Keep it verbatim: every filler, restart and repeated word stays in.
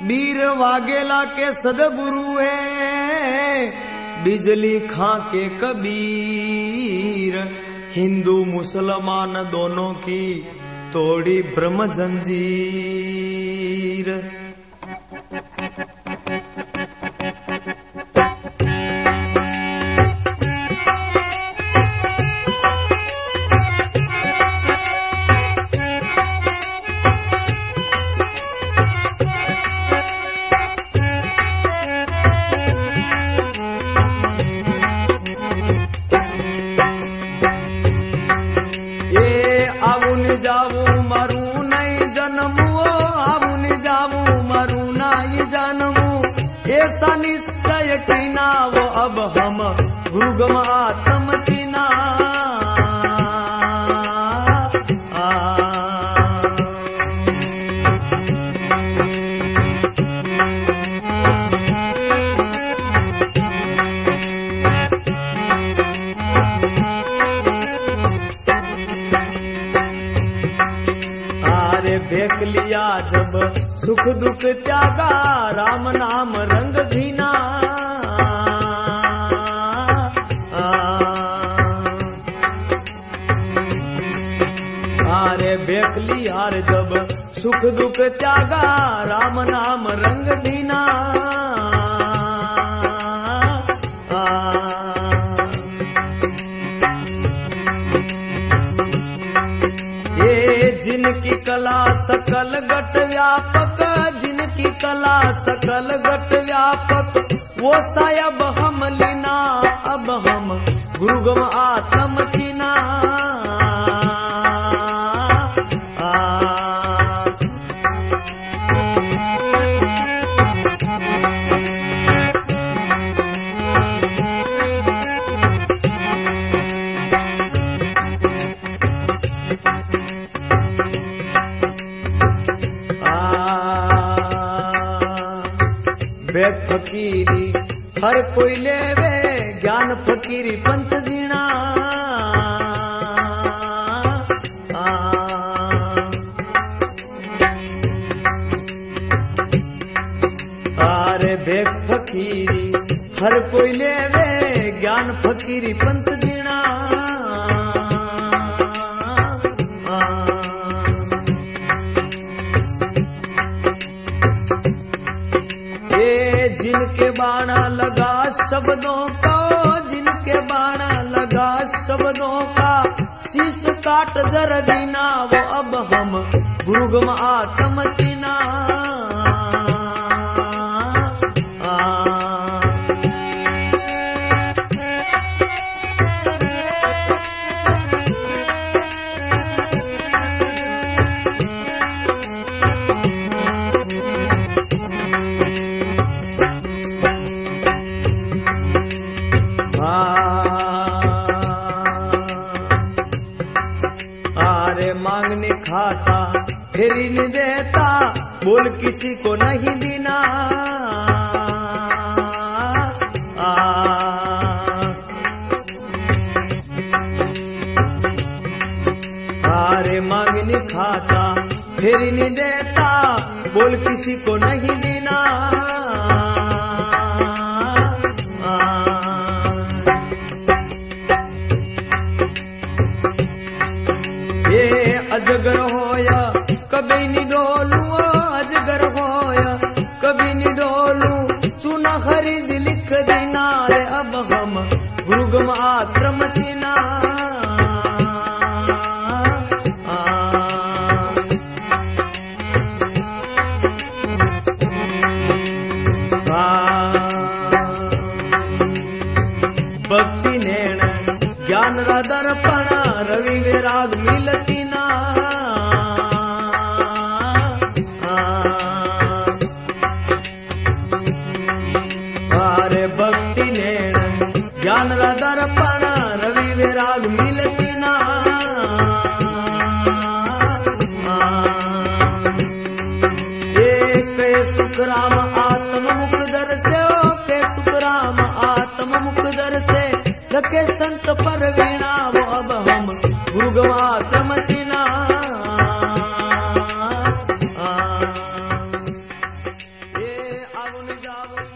बीर वागेला के सदगुरु है, बिजली खां के कबीर। हिंदू मुसलमान दोनों की तोड़ी ब्रह्म जंजीर। अब हम गुरुगम आत्म चिना। आरे देख लिया जब सुख दुख त्यागा, राम नाम रंग भीना। देख लियार जब सुख दुख त्यागा, राम नाम रंग भीना। ये जिनकी कला सकल घट व्यापक, जिनकी कला सकल घट व्यापक, वो सायब हम लीना। अब हम गुरुगम आत्म चिना। फकीरी हर कोई लेवे, ज्ञान फकीरी पंथ जीना। आरे बेग फकीरी हर कोई लेवे, ज्ञान फकीरी पंथ जीना। जिनके बाणा लगा शब्दों का, जिनके बाणा लगा शब्दों का, शीश काट जर दीना। वो अब हम गुरुगम आत्म चिना। मांगने खाता फेरी नहीं देता, बोल किसी को नहीं देना। आरे मांगने खाता फेरी नहीं देता, बोल किसी को नहीं देना। अजगर होया कभी नहीं डोलू, अजगर होया कभी नहीं डोलू, चुना खरीद लिख देना। रे अब हम गुरुगम आत्म चिना। भक्ति नैण ज्ञान रा दर्पण, रवि विराग मिलती ना। निजाबो निजाबो